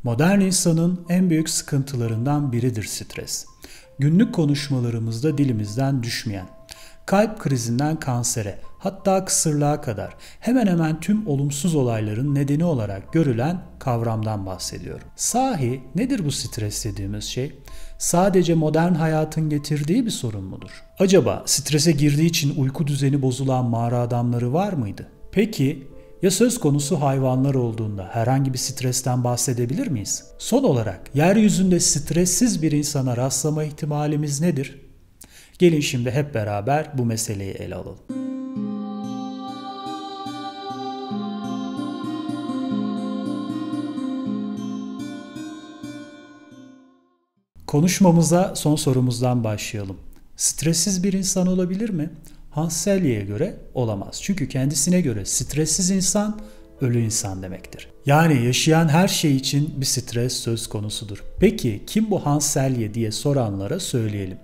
Modern insanın en büyük sıkıntılarından biridir stres. Günlük konuşmalarımızda dilimizden düşmeyen, kalp krizinden kansere, hatta kısırlığa kadar hemen hemen tüm olumsuz olayların nedeni olarak görülen kavramdan bahsediyorum. Sahi nedir bu stres dediğimiz şey? Sadece modern hayatın getirdiği bir sorun mudur? Acaba strese girdiği için uyku düzeni bozulan mağara adamları var mıydı? Peki ya söz konusu hayvanlar olduğunda herhangi bir stresten bahsedebilir miyiz? Son olarak yeryüzünde stressiz bir insana rastlama ihtimalimiz nedir? Gelin şimdi hep beraber bu meseleyi ele alalım. Konuşmamıza son sorumuzdan başlayalım. Stressiz bir insan olabilir mi? Hans Selye'ye göre olamaz. Çünkü kendisine göre stressiz insan ölü insan demektir. Yani yaşayan her şey için bir stres söz konusudur. Peki kim bu Hans Selye diye soranlara söyleyelim.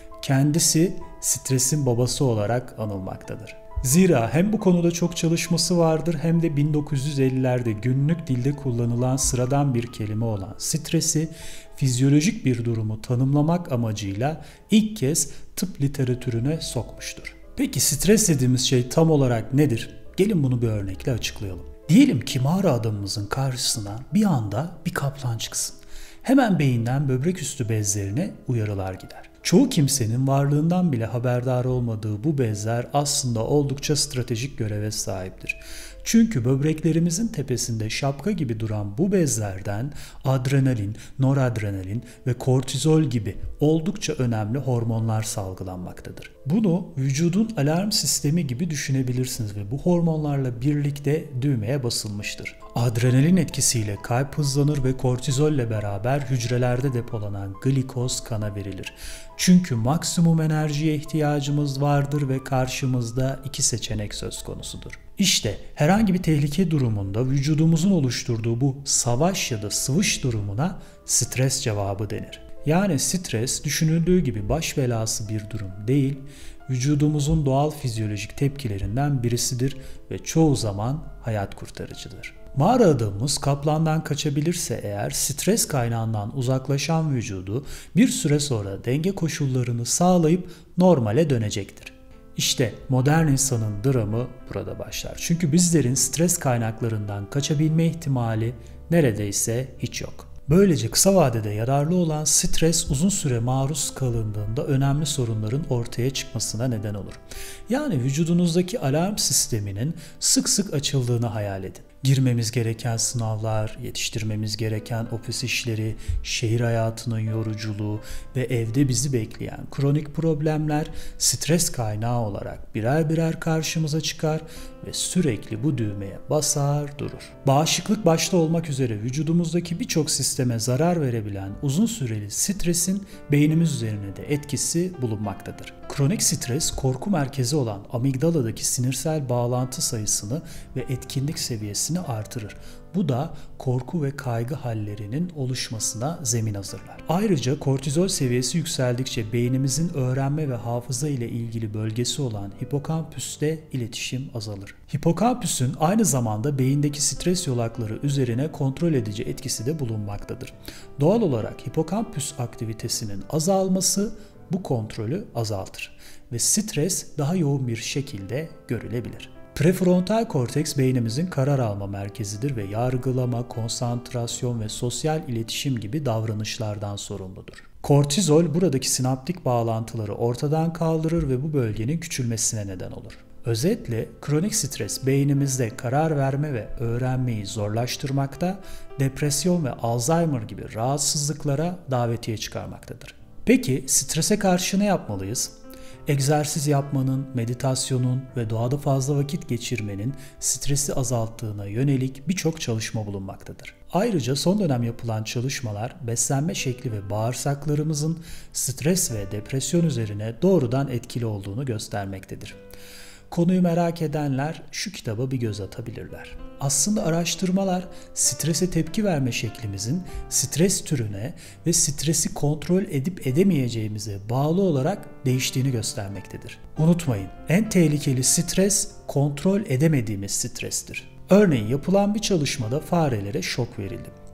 Kendisi stresin babası olarak anılmaktadır. Zira hem bu konuda çok çalışması vardır hem de 1950'lerde günlük dilde kullanılan sıradan bir kelime olan stresi fizyolojik bir durumu tanımlamak amacıyla ilk kez tıp literatürüne sokmuştur. Peki stres dediğimiz şey tam olarak nedir? Gelin bunu bir örnekle açıklayalım. Diyelim ki mağara adamımızın karşısına bir anda bir kaplan çıksın. Hemen beyinden böbrek üstü bezlerine uyarılar gider. Çoğu kimsenin varlığından bile haberdar olmadığı bu bezler aslında oldukça stratejik göreve sahiptir. Çünkü böbreklerimizin tepesinde şapka gibi duran bu bezlerden adrenalin, noradrenalin ve kortizol gibi oldukça önemli hormonlar salgılanmaktadır. Bunu vücudun alarm sistemi gibi düşünebilirsiniz ve bu hormonlarla birlikte düğmeye basılmıştır. Adrenalin etkisiyle kalp hızlanır ve kortizolle beraber hücrelerde depolanan glikoz kana verilir. Çünkü maksimum enerjiye ihtiyacımız vardır ve karşımızda iki seçenek söz konusudur. İşte herhangi bir tehlike durumunda vücudumuzun oluşturduğu bu savaş ya da sıvış durumuna stres cevabı denir. Yani stres düşünüldüğü gibi baş belası bir durum değil, vücudumuzun doğal fizyolojik tepkilerinden birisidir ve çoğu zaman hayat kurtarıcıdır. Mağara adamımız kaplandan kaçabilirse eğer stres kaynağından uzaklaşan vücudu bir süre sonra denge koşullarını sağlayıp normale dönecektir. İşte modern insanın dramı burada başlar. Çünkü bizlerin stres kaynaklarından kaçabilme ihtimali neredeyse hiç yok. Böylece kısa vadede yararlı olan stres uzun süre maruz kalındığında önemli sorunların ortaya çıkmasına neden olur. Yani vücudunuzdaki alarm sisteminin sık sık açıldığını hayal edin. Girmemiz gereken sınavlar, yetiştirmemiz gereken ofis işleri, şehir hayatının yoruculuğu ve evde bizi bekleyen kronik problemler stres kaynağı olarak birer birer karşımıza çıkar ve sürekli bu düğmeye basar durur. Bağışıklık başta olmak üzere vücudumuzdaki birçok sisteme zarar verebilen uzun süreli stresin beynimiz üzerine de etkisi bulunmaktadır. Kronik stres korku merkezi olan amigdaladaki sinirsel bağlantı sayısını ve etkinlik seviyesini artırır. Bu da korku ve kaygı hallerinin oluşmasına zemin hazırlar. Ayrıca kortizol seviyesi yükseldikçe beynimizin öğrenme ve hafıza ile ilgili bölgesi olan hipokampüste iletişim azalır. Hipokampüsün aynı zamanda beyindeki stres yolakları üzerine kontrol edici etkisi de bulunmaktadır. Doğal olarak hipokampüs aktivitesinin azalması bu kontrolü azaltır ve stres daha yoğun bir şekilde görülebilir. Prefrontal korteks beynimizin karar alma merkezidir ve yargılama, konsantrasyon ve sosyal iletişim gibi davranışlardan sorumludur. Kortizol buradaki sinaptik bağlantıları ortadan kaldırır ve bu bölgenin küçülmesine neden olur. Özetle kronik stres beynimizde karar verme ve öğrenmeyi zorlaştırmakta, depresyon ve Alzheimer gibi rahatsızlıklara davetiye çıkarmaktadır. Peki strese karşı ne yapmalıyız? Egzersiz yapmanın, meditasyonun ve doğada fazla vakit geçirmenin stresi azalttığına yönelik birçok çalışma bulunmaktadır. Ayrıca son dönem yapılan çalışmalar beslenme şekli ve bağırsaklarımızın stres ve depresyon üzerine doğrudan etkili olduğunu göstermektedir. Konuyu merak edenler şu kitaba bir göz atabilirler. Aslında araştırmalar strese tepki verme şeklimizin stres türüne ve stresi kontrol edip edemeyeceğimize bağlı olarak değiştiğini göstermektedir. Unutmayın, en tehlikeli stres kontrol edemediğimiz strestir. Örneğin yapılan bir çalışmada farelere şok verildi.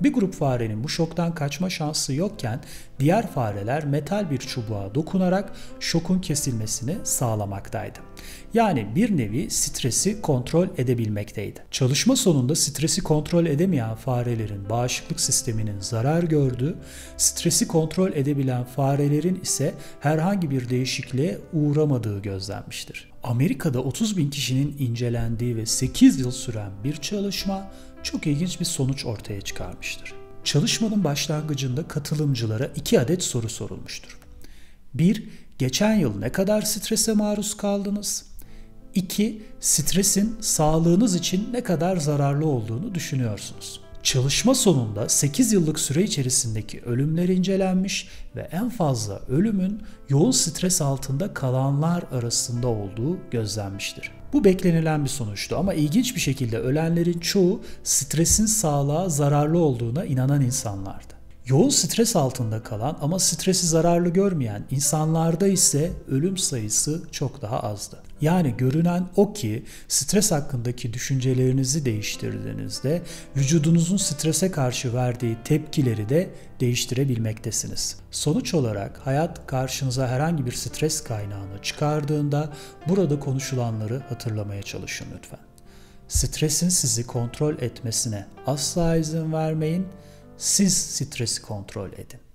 Bir grup farenin bu şoktan kaçma şansı yokken diğer fareler metal bir çubuğa dokunarak şokun kesilmesini sağlamaktaydı. Yani bir nevi stresi kontrol edebilmekteydi. Çalışma sonunda stresi kontrol edemeyen farelerin bağışıklık sisteminin zarar gördüğü, stresi kontrol edebilen farelerin ise herhangi bir değişikliğe uğramadığı gözlenmiştir. Amerika'da 30.000 kişinin incelendiği ve 8 yıl süren bir çalışma çok ilginç bir sonuç ortaya çıkarmıştır. Çalışmanın başlangıcında katılımcılara 2 adet soru sorulmuştur. 1. Geçen yıl ne kadar strese maruz kaldınız? 2. Stresin sağlığınız için ne kadar zararlı olduğunu düşünüyorsunuz? Çalışma sonunda 8 yıllık süre içerisindeki ölümler incelenmiş ve en fazla ölümün yoğun stres altında kalanlar arasında olduğu gözlenmiştir. Bu beklenilen bir sonuçtu ama ilginç bir şekilde ölenlerin çoğu stresin sağlığa zararlı olduğuna inanan insanlardı. Yoğun stres altında kalan ama stresi zararlı görmeyen insanlarda ise ölüm sayısı çok daha azdı. Yani görünen o ki stres hakkındaki düşüncelerinizi değiştirdiğinizde vücudunuzun strese karşı verdiği tepkileri de değiştirebilmektesiniz. Sonuç olarak hayat karşınıza herhangi bir stres kaynağını çıkardığında burada konuşulanları hatırlamaya çalışın lütfen. Stresin sizi kontrol etmesine asla izin vermeyin. Siz stresi kontrol edin.